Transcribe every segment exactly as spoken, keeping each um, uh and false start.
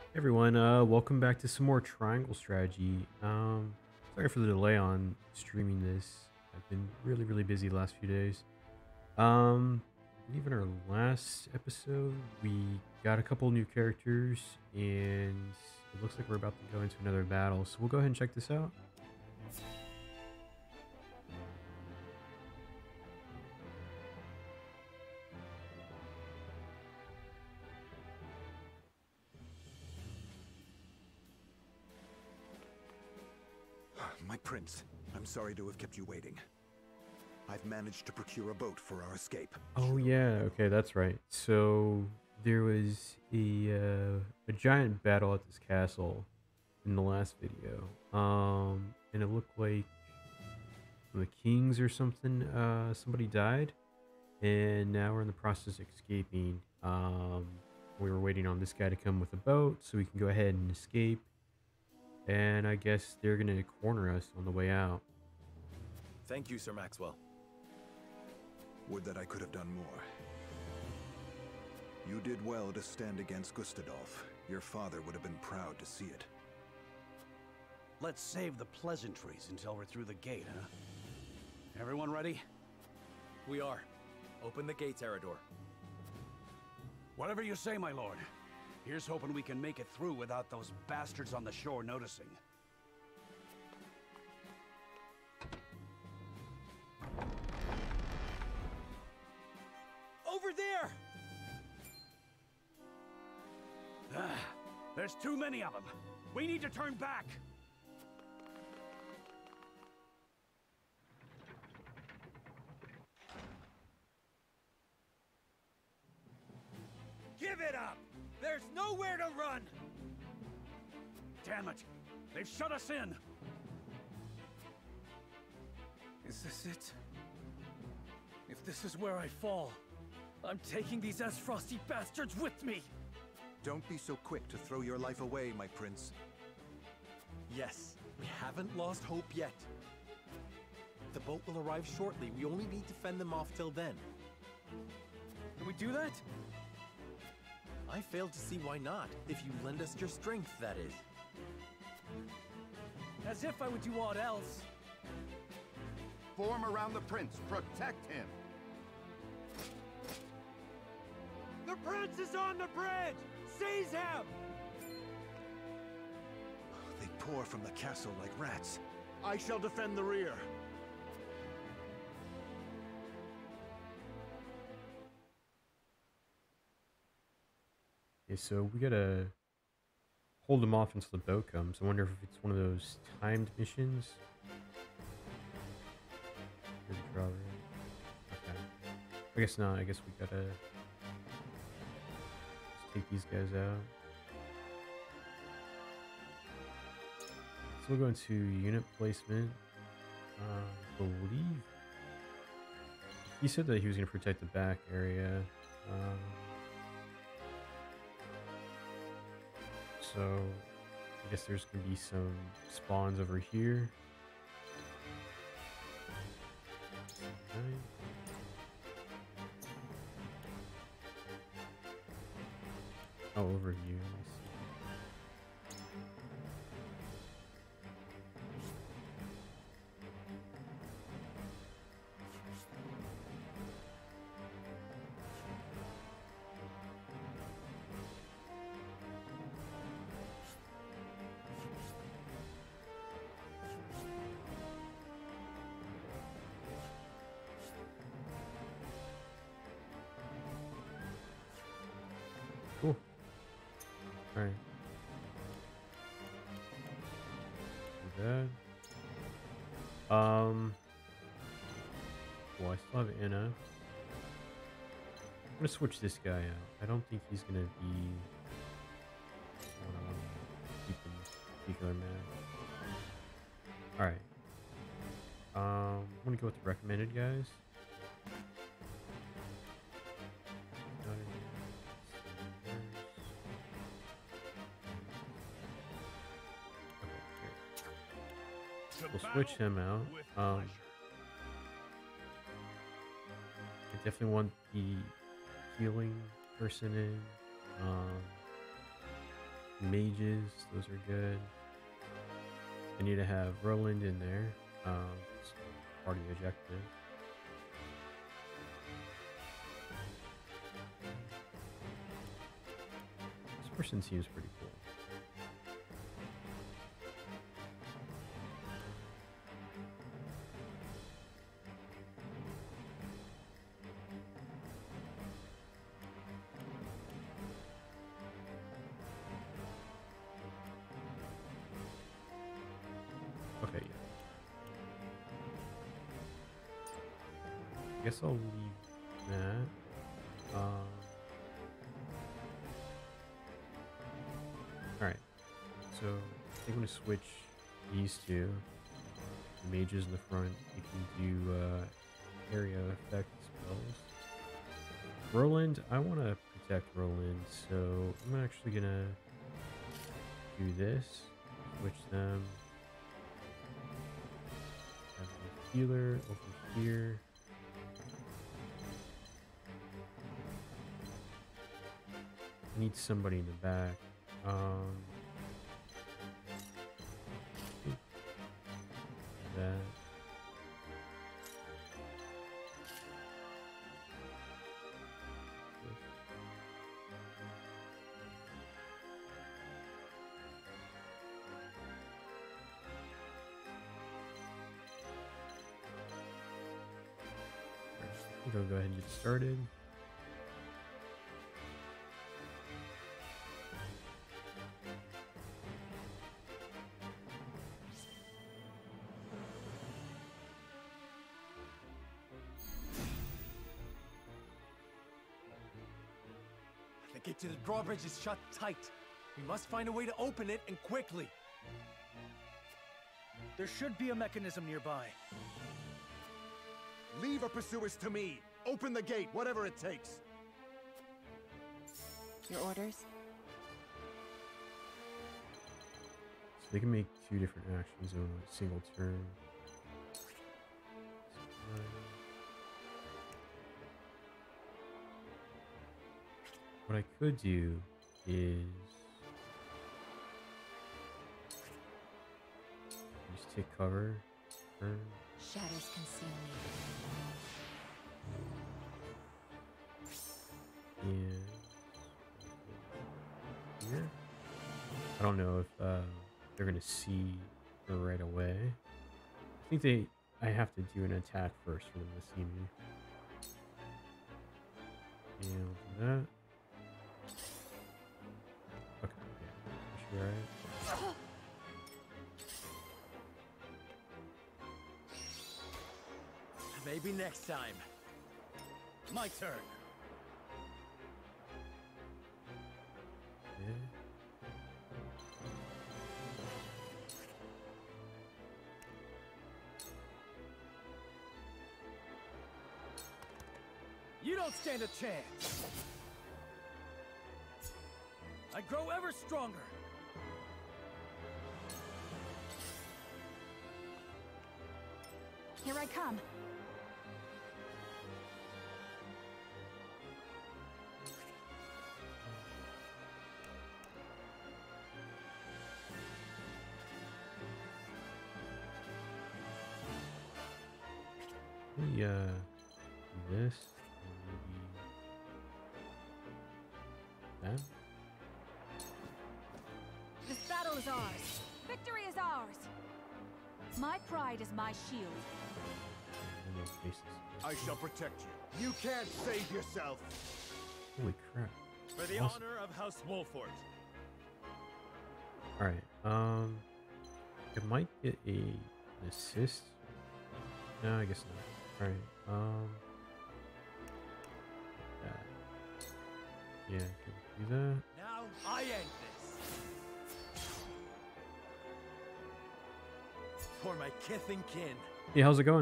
Everyone, uh, welcome back to some more Triangle Strategy. Um, sorry for the delay on streaming this. I've been really, really busy the last few days. Um, I believe in our last episode, we got a couple new characters, and it looks like we're about to go into another battle. So we'll go ahead and check this out. My prince, I'm sorry to have kept you waiting. I've managed to procure a boat for our escape. Oh yeah, okay, that's right. So there was a uh, a giant battle at this castle in the last video, um, and it looked like the kings or something. Uh, somebody died, and now we're in the process of escaping. Um, we were waiting on this guy to come with a boat so we can go ahead and escape. And I guess they're gonna corner us on the way out. Thank you, Sir Maxwell. Would that I could have done more. You did well to stand against Gustadolf. Your father would have been proud to see it. Let's save the pleasantries until we're through the gate, huh? Everyone ready? We are. Open the gates, Eridor. Whatever you say, my lord. Here's hoping we can make it through without those bastards on the shore noticing. Over there! Ah, there's too many of them. We need to turn back. Give it up! There's nowhere to run! Damn it! They've shut us in! Is this it? If this is where I fall, I'm taking these Azfrosti bastards with me! Don't be so quick to throw your life away, my prince. Yes, we haven't lost hope yet. The boat will arrive shortly. We only need to fend them off till then. Can we do that? I fail to see why not, if you lend us your strength, that is. As if I would do aught else. Form around the prince. Protect him. The prince is on the bridge! Seize him! They pour from the castle like rats. I shall defend the rear. Okay, so we gotta hold them off until the boat comes. I wonder if it's one of those timed missions. Here's a draw, right? Okay. I guess not. I guess we gotta just take these guys out. So we'll go into unit placement. Uh, I believe he said that he was going to protect the back area. Um, so I guess there's going to be some spawns over here. Okay. Oh, overview. Let me see. Cool. All right. Do that. Um. Well, I still have Anna. I'm gonna switch this guy out. I don't think he's gonna be um, keeping this particular man. All right. Um, I'm gonna go with the recommended guys. We'll switch him out. Um, I definitely want the healing person in. Um, mages, those are good. I need to have Roland in there. Um, it's part of the objective. This person seems pretty cool. Okay, yeah. I guess I'll leave that. Um, Alright, so I think I'm going to switch these two. The mages in the front, you can do uh, area effect spells. Roland, I want to protect Roland, so I'm actually going to do this. Switch them. Have a healer over here. I need somebody in the back. Um, that. I think I'll go ahead and get started. The gate to the drawbridge is shut tight. We must find a way to open it, and quickly. There should be a mechanism nearby. Leave our pursuers to me. Open the gate, whatever it takes. Your orders? So they can make two different actions in a single turn. What I could do is just take cover. Turn. Shadows consume me. And here. I don't know if uh, they're gonna see her right away. I think they. I have to do an attack first for them to see me. And I'll do that. Okay, yeah, should be alright. Maybe next time. My turn. Yeah. You don't stand a chance. I grow ever stronger. Here I come. Let me uh, do this. And maybe that. This battle is ours. Victory is ours. My pride is my shield. And then faces. I shall protect you. You can't save yourself. Holy crap. For the Awesome. honor of House Wolford. Alright, um, it might get a, an assist. No, I guess not. Alright, um, that. Yeah, can do that. Now I end this. For my kith and kin. Hey, how's it going?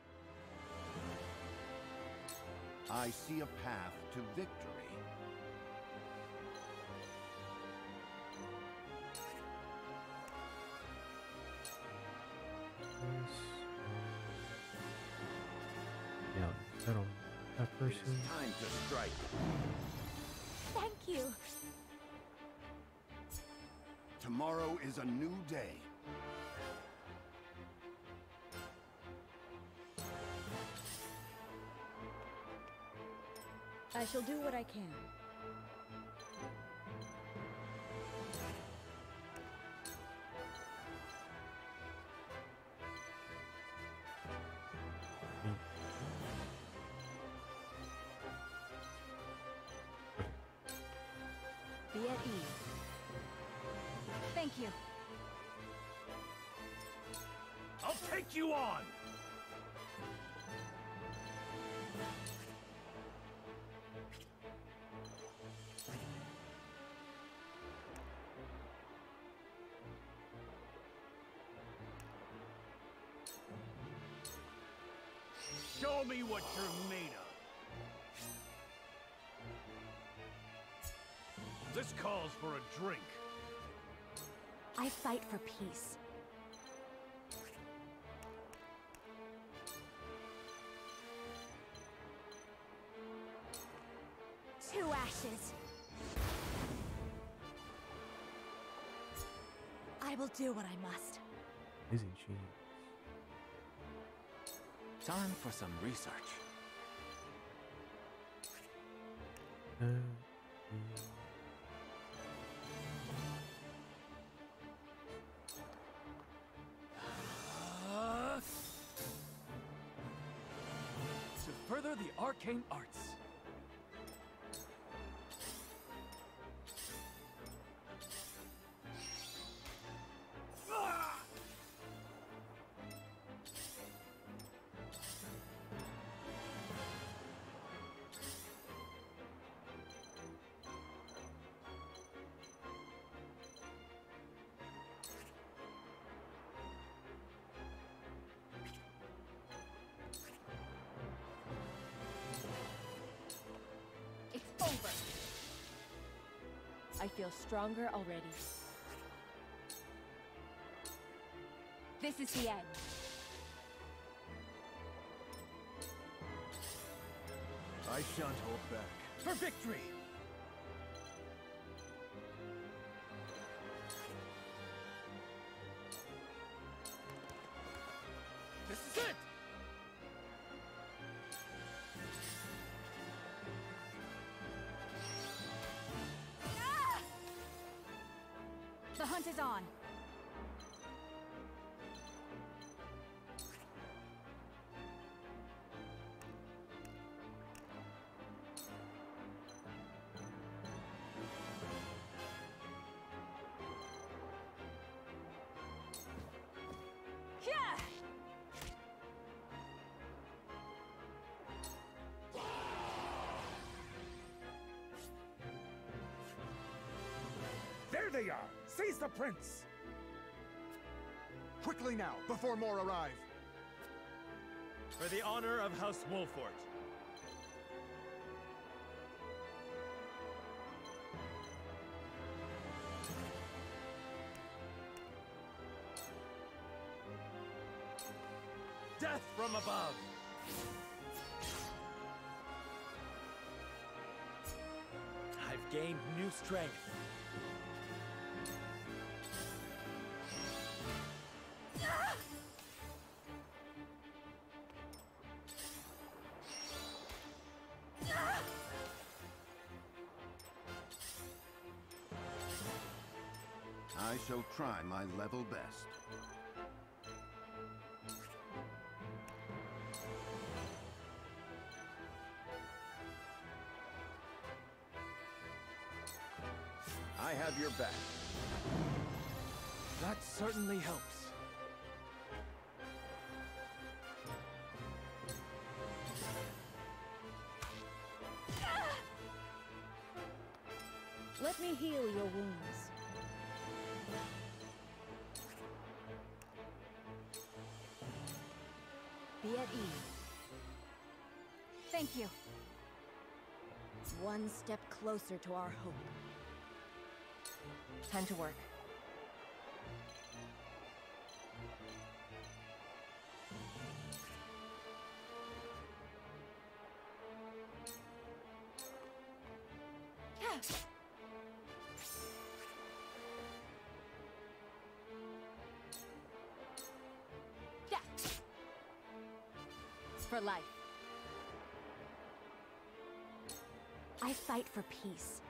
I see a path to victory. Yeah, is that on that person? It's time to strike. Thank you. Tomorrow is a new day. I shall do what I can. Be at ease. Thank you. I'll take you on! Show me what you're made of. This calls for a drink. I fight for peace. Two ashes. I will do what I must. Isn't she? Time for some research. Uh, mm. Uh, to further the arcane arts. Over. I feel stronger already. This is the end. I shan't hold back. For victory! This is it! The hunt is on. Yeah! There they are! Seize the prince! Quickly now, before more arrive. For the honor of House Wolfort. Death from above! I've gained new strength. I shall try my level best. I have your back. That certainly helps. Let me heal your wounds. Be at ease. Thank you. One step closer to our hope. Time to work. for life. I fight for peace.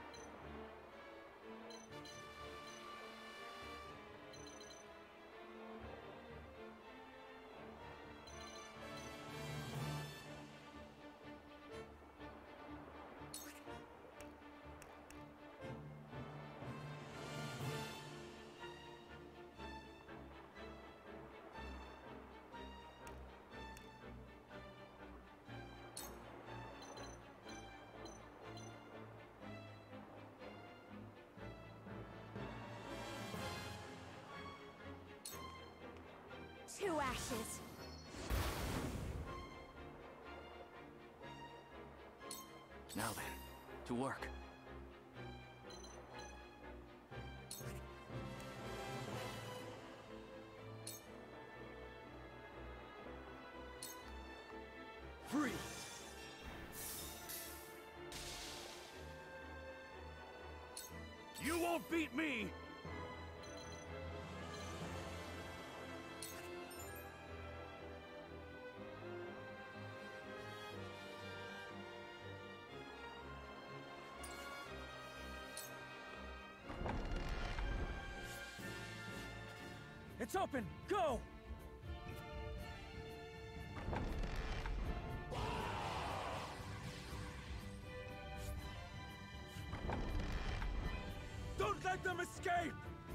To ashes. Now then, to work. Free! You won't beat me! It's open! Go! Don't let them escape!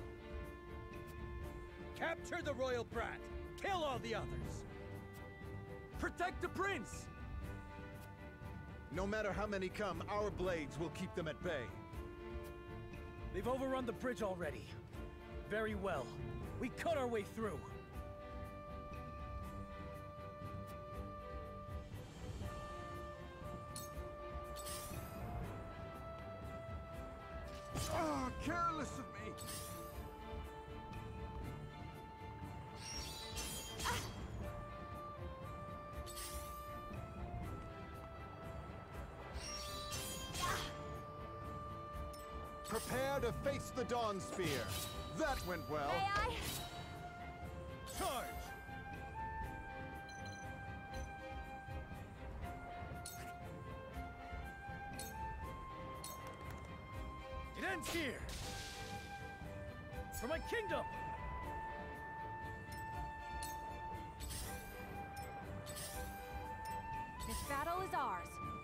Capture the royal brat! Kill all the others! Protect the prince! No matter how many come, our blades will keep them at bay. They've overrun the bridge already. Very well. We cut our way through. Ah, careless of me! Prepare to face the Dawn Spear. That went well. May I? Charge! It ends here! For my kingdom! This battle is ours.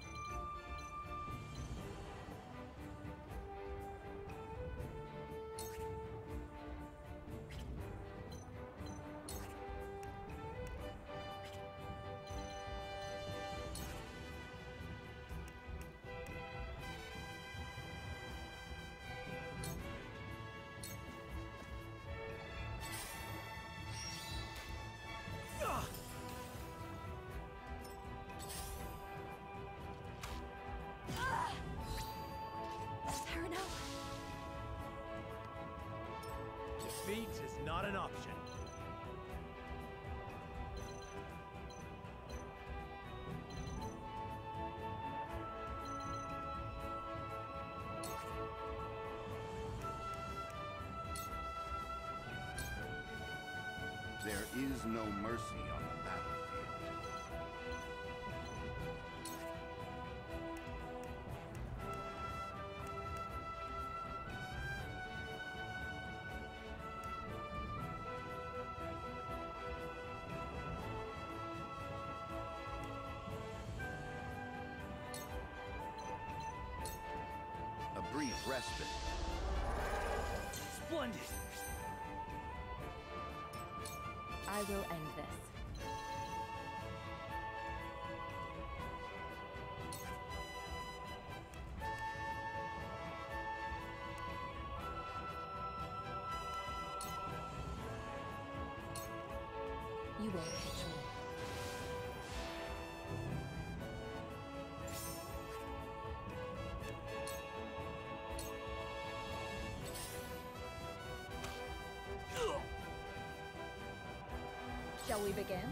Cyrano? Defeat is not an option. There is no mercy on the battlefield. A brief respite. Splendid! I will end this. You won't catch me. Shall we begin?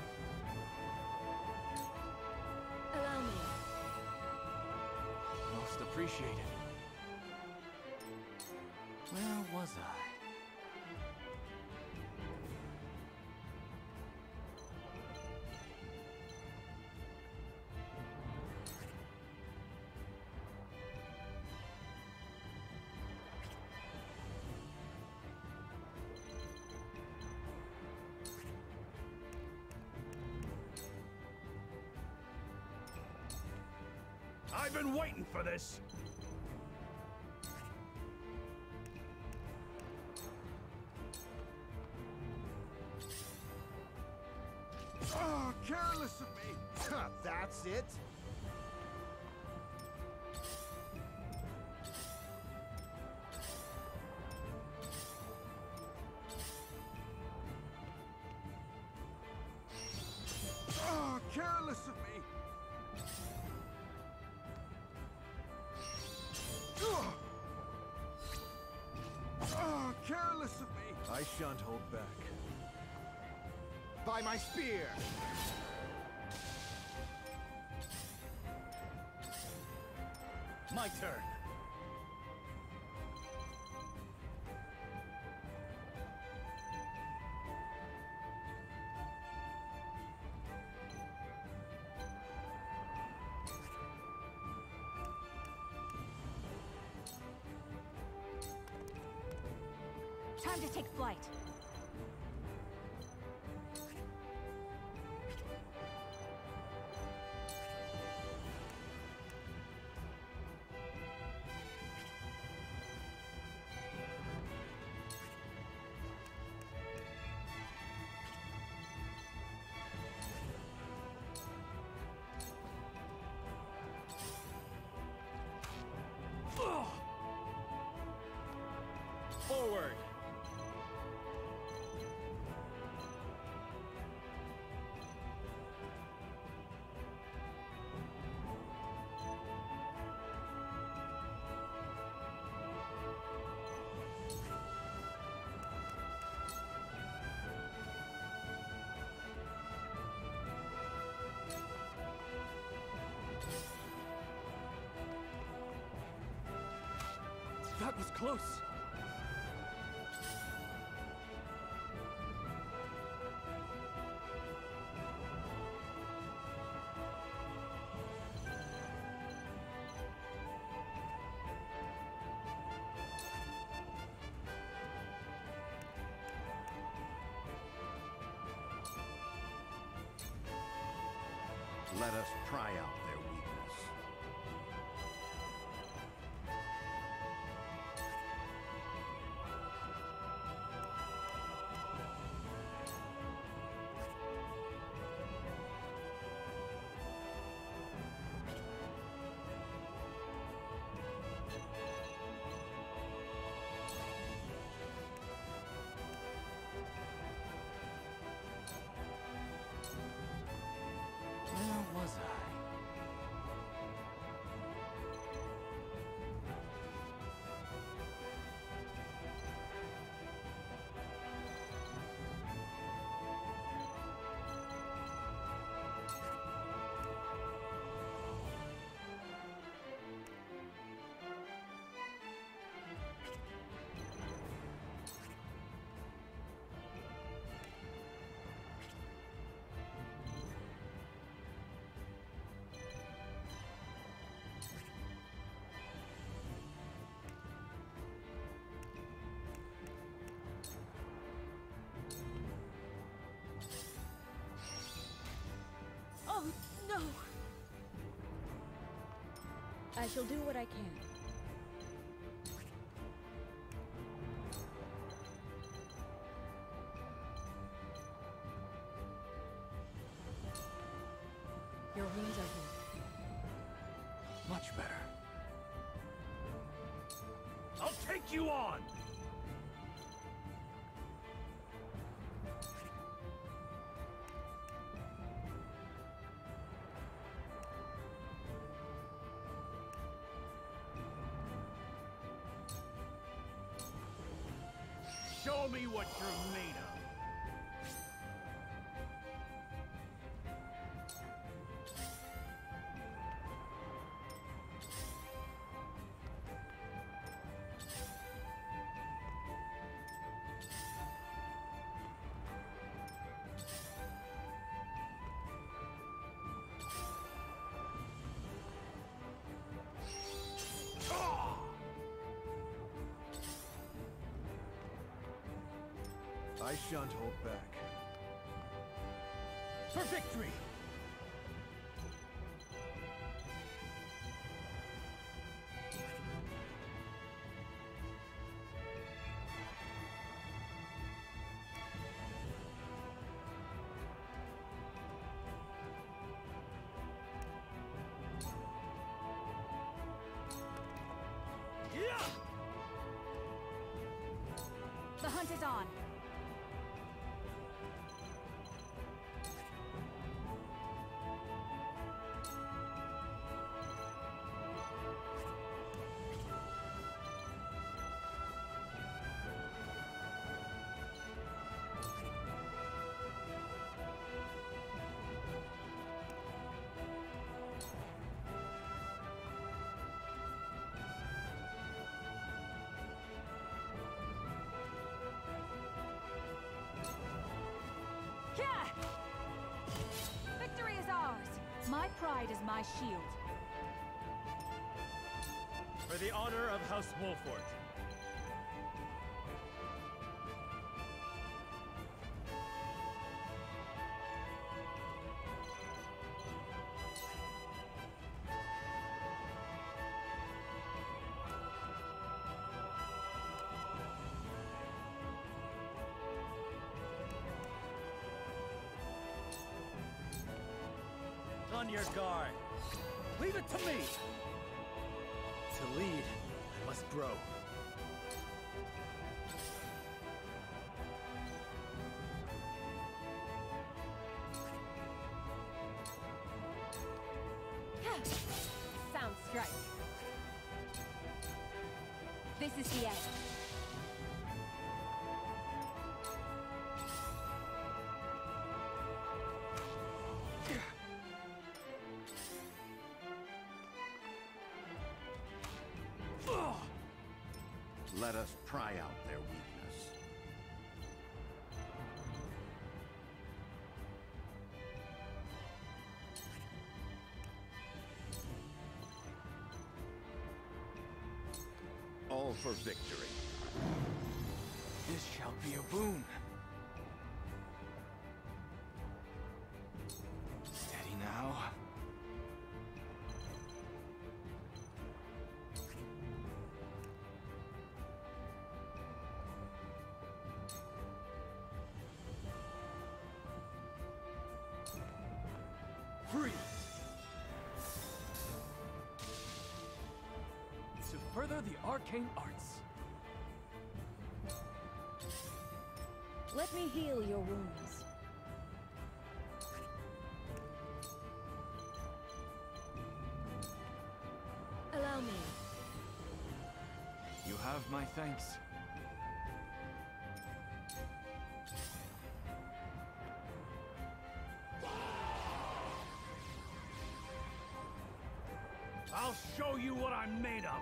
Allow me. Most appreciate it. Where was I? I've been waiting for this! Oh, careless of me! That's it? Oh, careless of me! Oh, oh, careless of me! I shan't hold back. By my spear! My turn. Time to take flight. Forward. That was close. Let us try out their weakness. Where was I? Oh, no! I shall do what I can. Your wounds are healed. Much better. I'll take you on! Show me what you're made of! I shan't hold back. For victory! The hunt is on. Victory is ours. My pride is my shield. For the honor of House Wolfort. On your guard. Leave it to me. To lead, I must grow. Sound strike. This is the end. Let us pry out their weakness. All for victory. This shall be a boon. Steady now. Free! To further the arcane arts. Let me heal your wounds. Allow me. You have my thanks. I'll show you what I'm made of!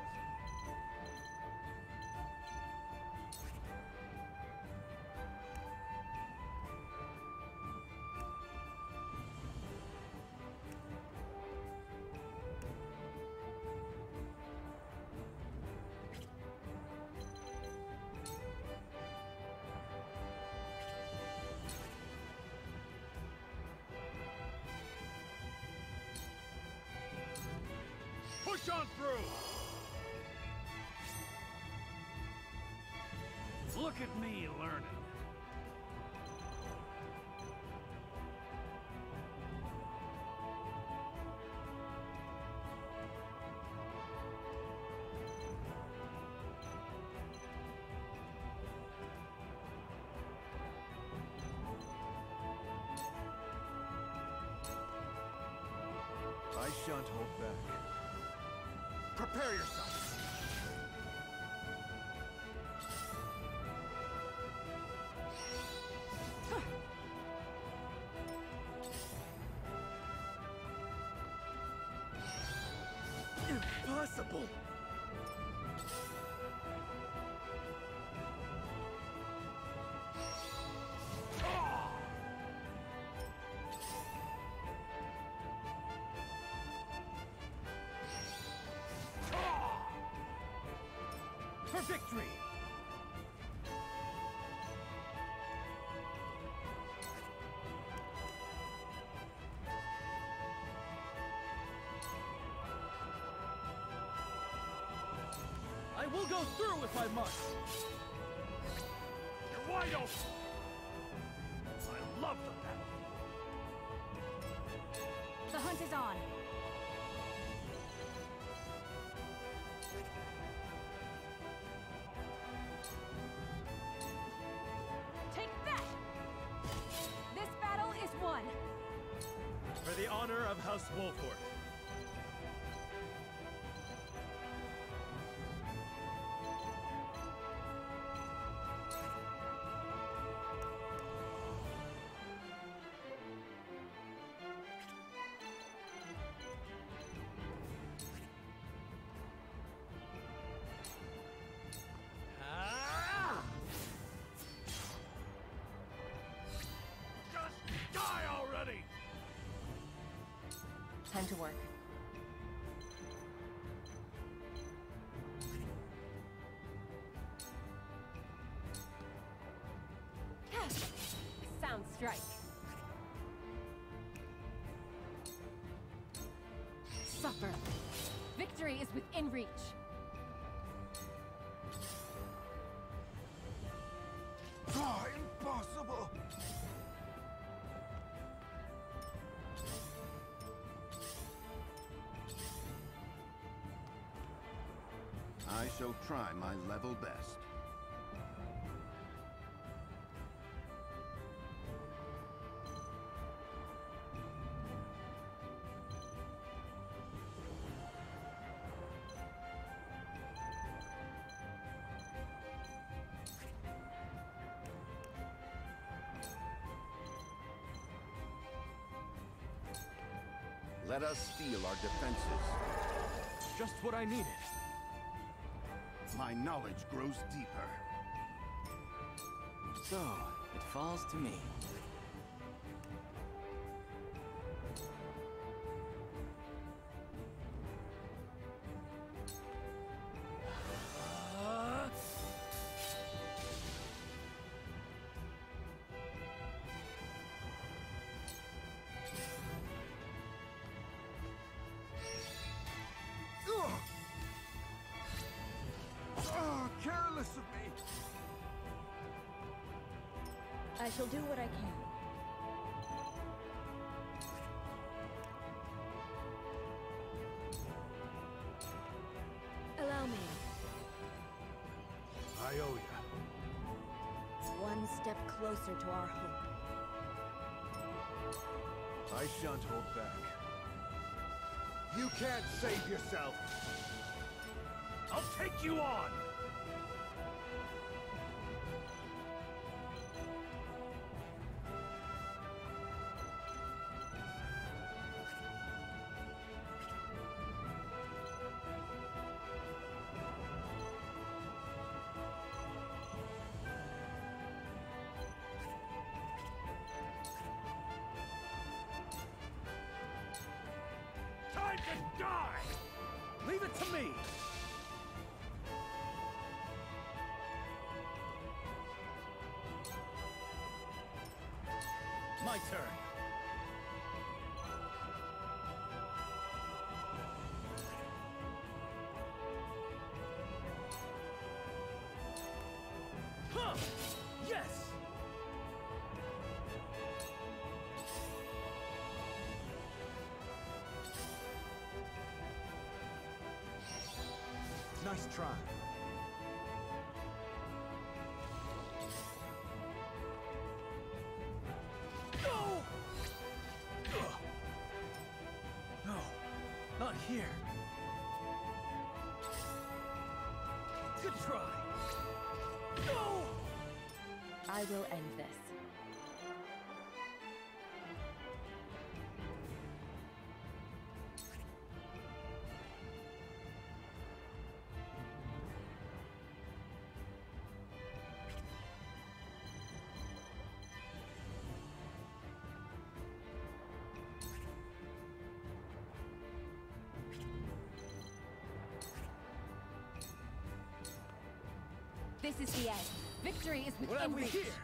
Push on through! Look at me learning. I shan't hold back. Prepare yourself. Impossible! For victory! I will go through if I must. You're wide open! I love the battle. The hunt is on. Take that! This battle is won. For the honor of House Wolfort. Just die already! Time to work. Sound strike. Suffer. Victory is within reach. Ah, impossible! I shall try my level best. Let us steel our defenses. Just what I needed. My knowledge grows deeper. So, it falls to me. Uh... Ugh! Ah, careless of me! I shall do what I can. Allow me. I owe you. One step closer to our hope. I shan't hold back. You can't save yourself! I'll take you on! Time to die! Leave it to me! My turn. Huh! Yes! Nice try. No! Ugh. No, not here. Good try. No! I will end this. This is the end. Victory is What have within we reach. here?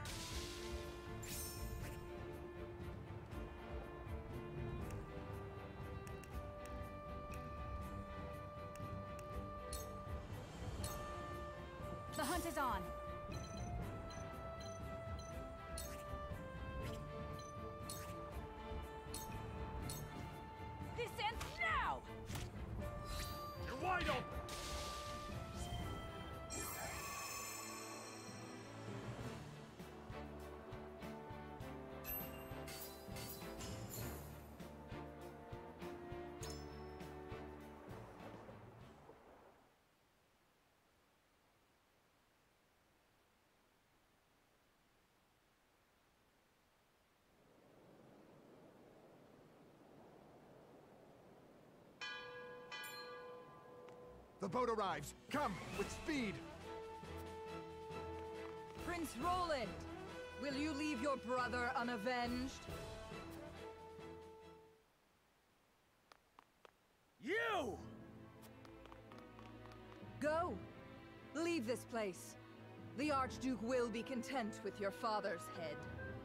The boat arrives! Come, with speed! Prince Roland! Will you leave your brother unavenged? You! Go! Leave this place. The Archduke will be content with your father's head.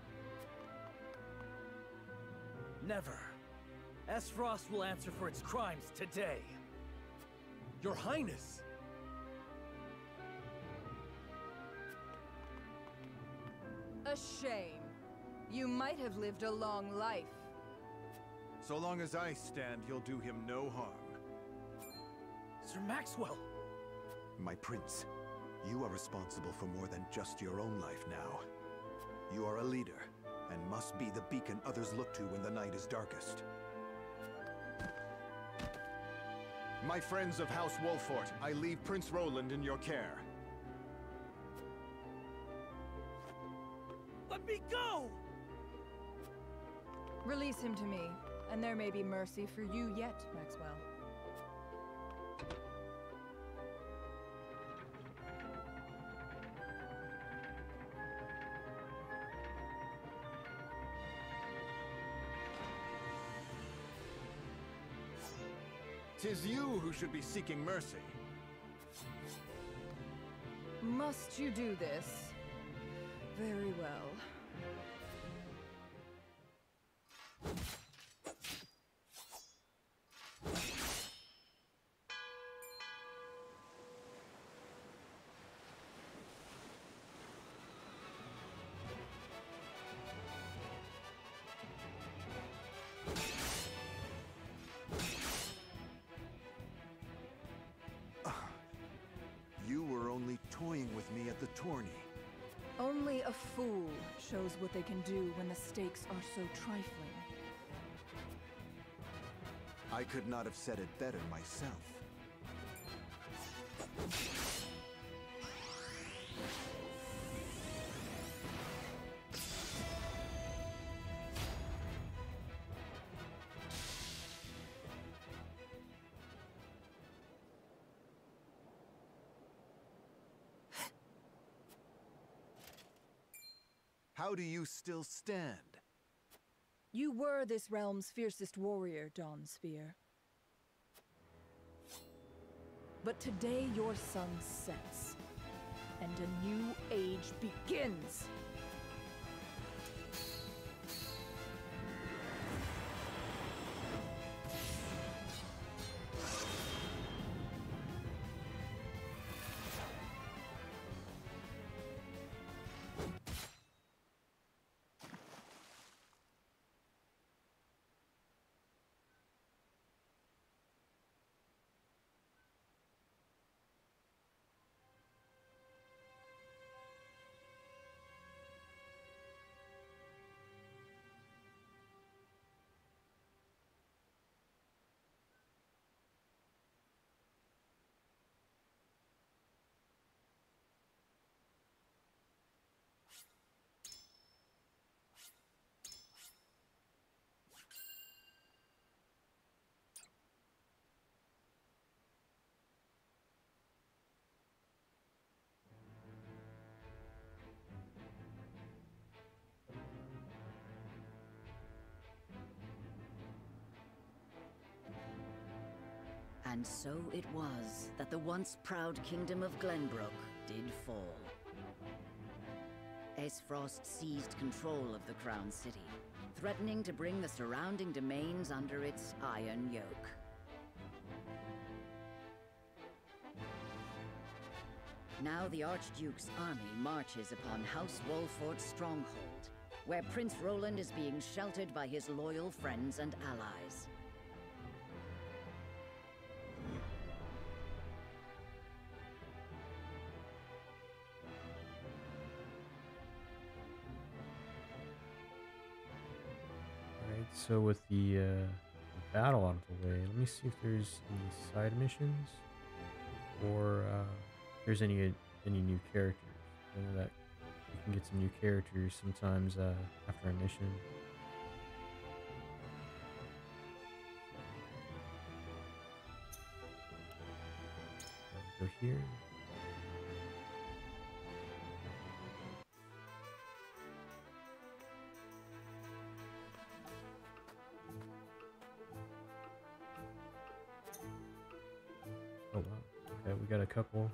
Never. Aesfrost will answer for its crimes today. Your Highness! A shame. You might have lived a long life. So long as I stand, you'll do him no harm. Sir Maxwell! My prince, you are responsible for more than just your own life now. You are a leader, and must be the beacon others look to when the night is darkest. My friends of House Wolfort, I leave Prince Roland in your care. Let me go! Release him to me, and there may be mercy for you yet, Maxwell. Tis you who should be seeking mercy. Must you do this? Very well. You were only toying with me at the tourney. Only a fool shows what they can do when the stakes are so trifling. I could not have said it better myself. How do you still stand? You were this realm's fiercest warrior, Dawnspear. But today your sun sets, and a new age begins! And so it was that the once proud kingdom of Glenbrook did fall. Aesfrost seized control of the Crown City, threatening to bring the surrounding domains under its iron yoke. Now the Archduke's army marches upon House Wolfort's stronghold, where Prince Roland is being sheltered by his loyal friends and allies. Alright, so with the, uh, the battle out of the way, let me see if there's any side missions or uh, if there's any any new characters. I know that you can get some new characters sometimes uh, after a mission. here. Oh wow. Okay, we got a couple.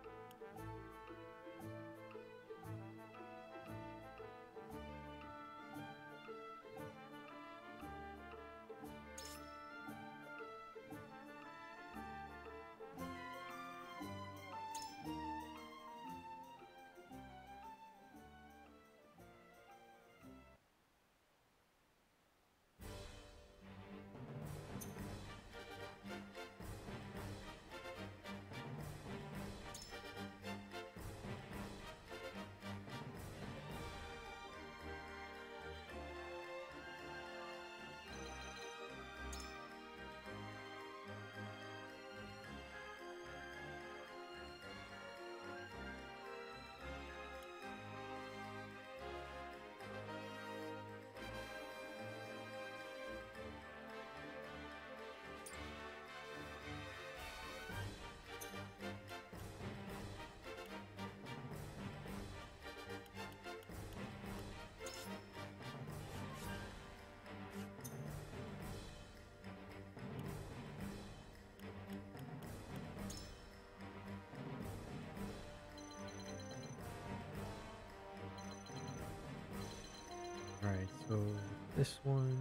Alright, so this one,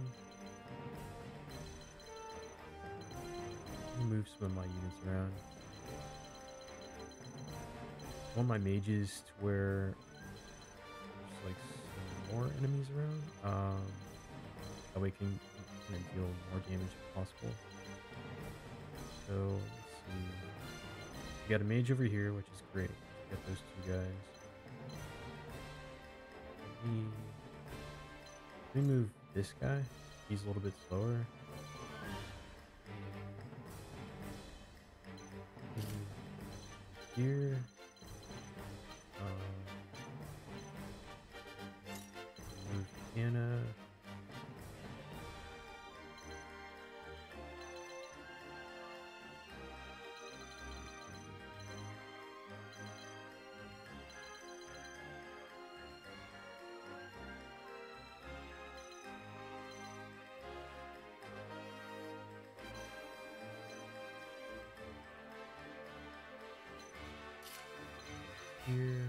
let me move some of my units around. I want my mages to where there's like some more enemies around. Um, that way we can, can deal more damage if possible. So let's see. We got a mage over here, which is great. We got those two guys. We Let me move this guy. He's a little bit slower. Here. Um, move Anna. Here.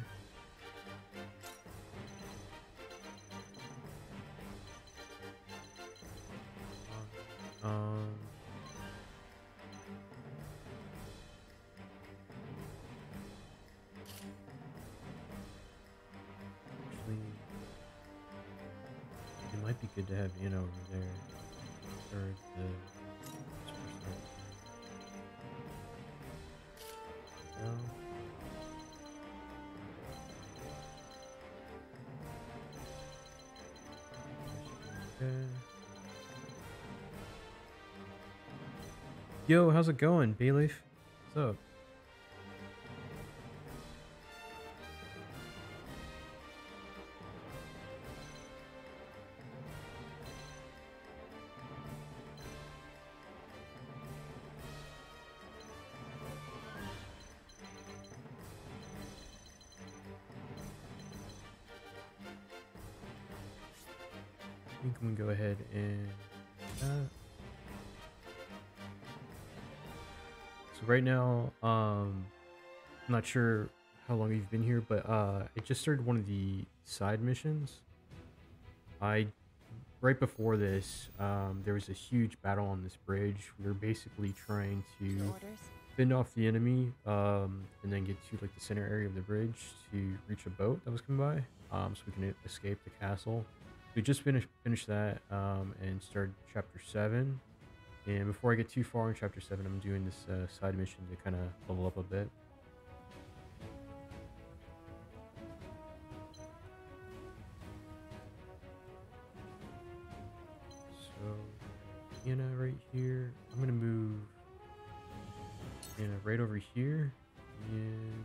Um. Actually, it might be good to have Anna over there. Or the. No. Yo, how's it going, Bayleaf? What's up? I think we can go ahead and uh, so right now, um, I'm not sure how long you've been here, but uh, I just started one of the side missions. I right before this, um, there was a huge battle on this bridge. We were basically trying to fend off the enemy, um, and then get to like the center area of the bridge to reach a boat that was coming by, um, so we can escape the castle. We just finished finished that um, and started chapter seven. And before I get too far in chapter seven, I'm doing this uh, side mission to kind of level up a bit. So, Anna right here. I'm gonna move Anna right over here, and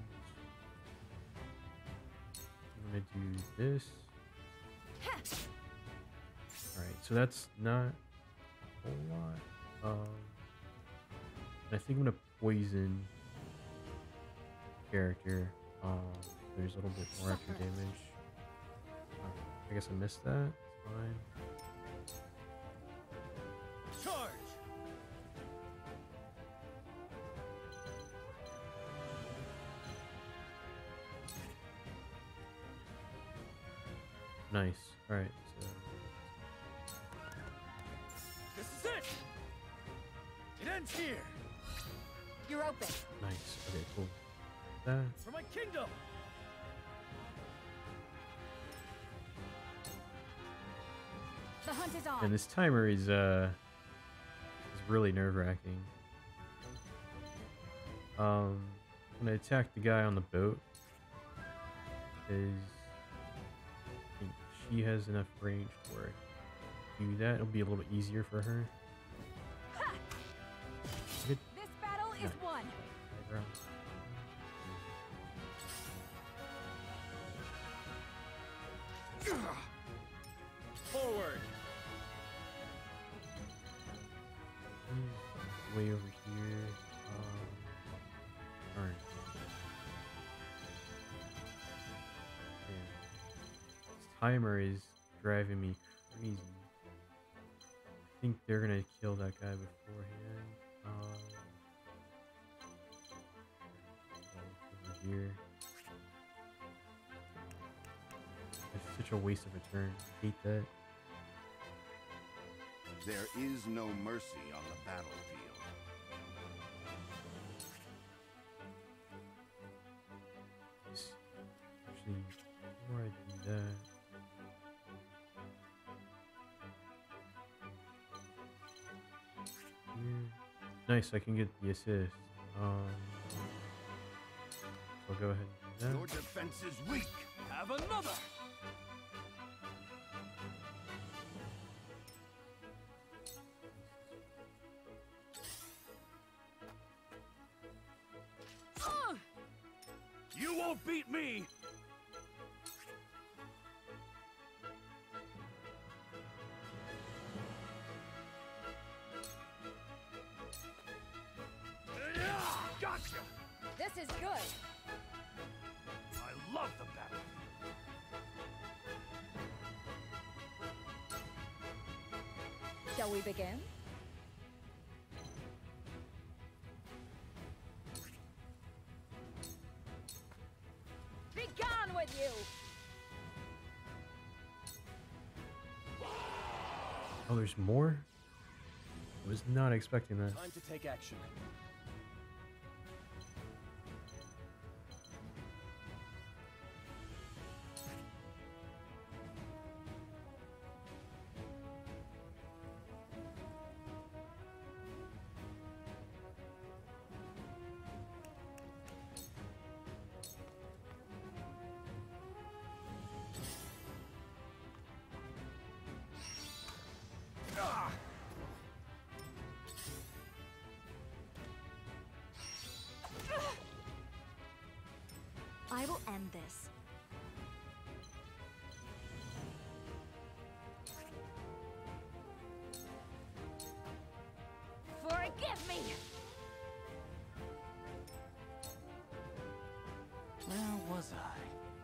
I'm gonna do this. Alright, so that's not a whole lot. Um, I think I'm gonna poison character. Um, there's a little bit more extra damage. Uh, I guess I missed that. It's fine. Charge! Nice. All right. So This is it! It ends here! You're open. nice. Okay. Cool. That. For my kingdom! The hunt is on. And this timer is uh is really nerve-wracking. Um, when I attack the guy on the boat, is I think she has enough range to where I can do that. It'll be a little bit easier for her. Ha! Good. This battle is Nice. won. Right around. Forward! He's way over here. Um, darn. Yeah. This timer is driving me crazy. I think they're gonna kill that guy beforehand. Um, over here. It's such a waste of a turn. I hate that. There is no mercy on the battlefield. Yes. Actually, before I do that, here. Nice, I can get the assist. Um, so I'll go ahead and do Your that. defense is weak. Have another! Ugh! You won't beat me! Gotcha! This is good. I love the battle. Shall we begin? Be gone with you. Oh, there's more? I was not expecting that. Time to take action. I will end this. Forgive me! Where was I?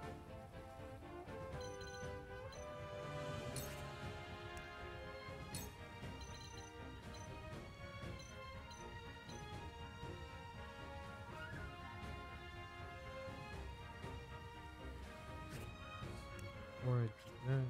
Before I do that.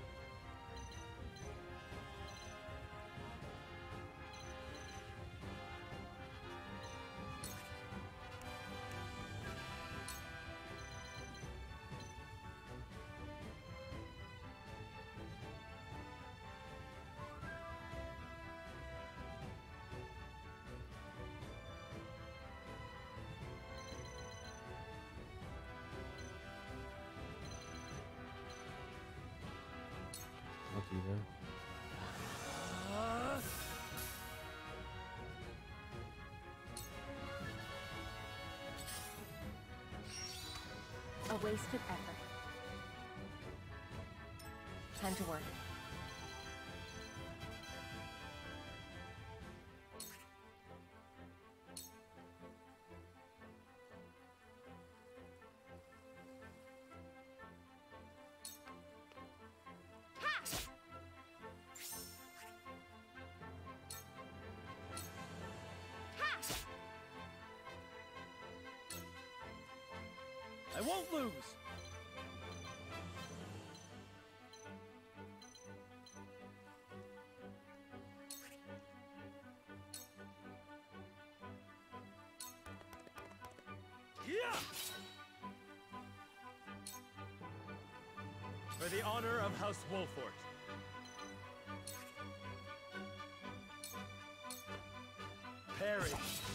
I'll do that. A wasted effort. Time to work. won't lose! Yeah! For the honor of House Wolfort. Perish.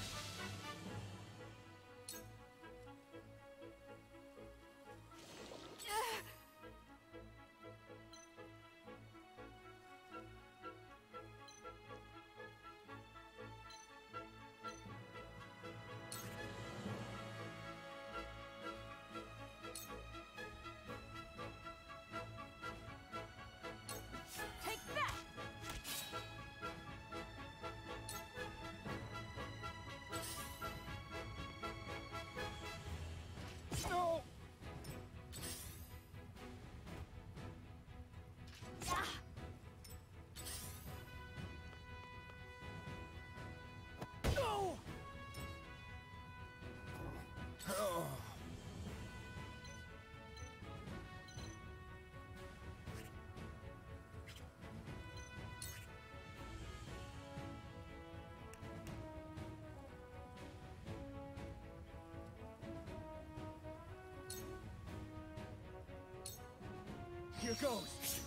Take that! No! Ah! No! Oh. Here goes.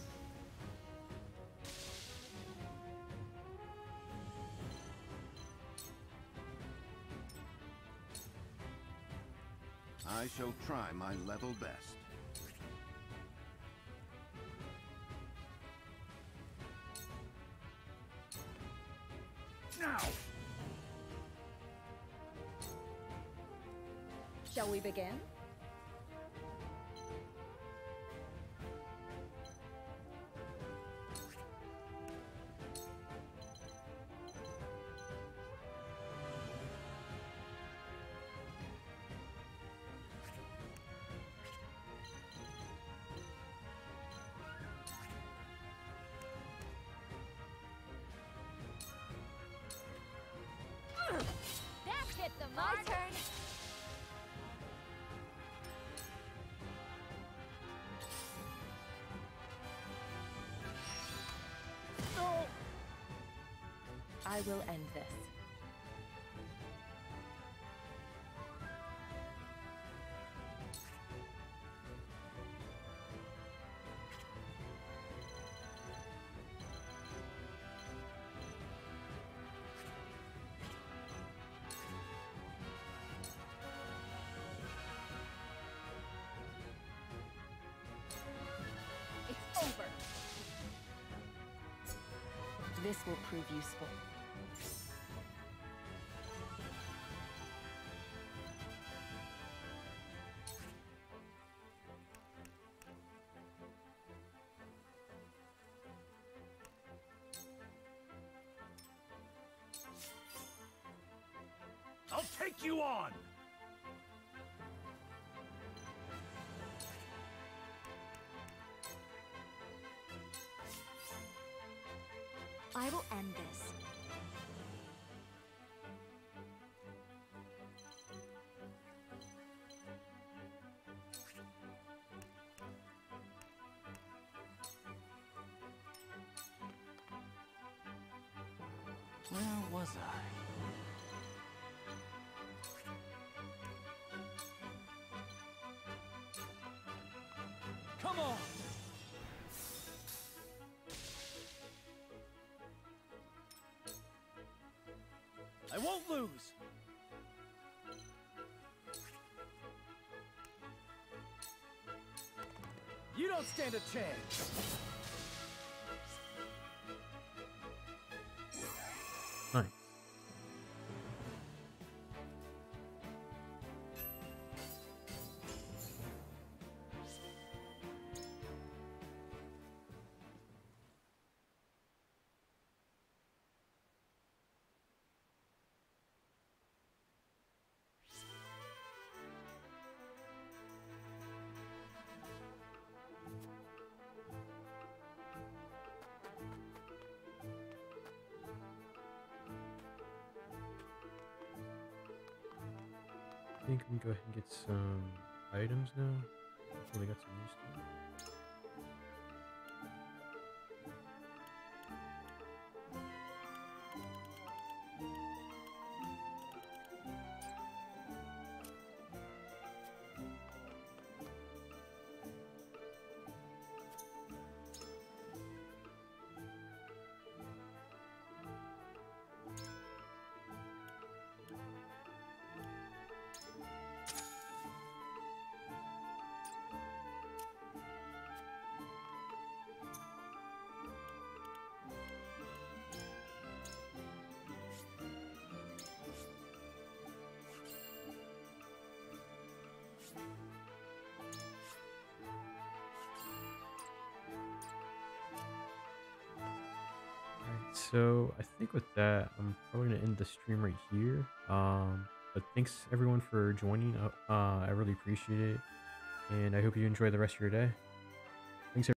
I shall try my level best. Now! Shall we begin? That hit the mark! My turn! No! I will end this. It's over! This will prove useful. I'll take you on! I will end this. Where was I? Come on! I won't lose! You don't stand a chance! Nice. I think we can go ahead and get some items now. Hopefully they got some new stuff. So I think with that, I'm probably gonna end the stream right here. Um, but thanks everyone for joining. Uh, uh, I really appreciate it, and I hope you enjoy the rest of your day.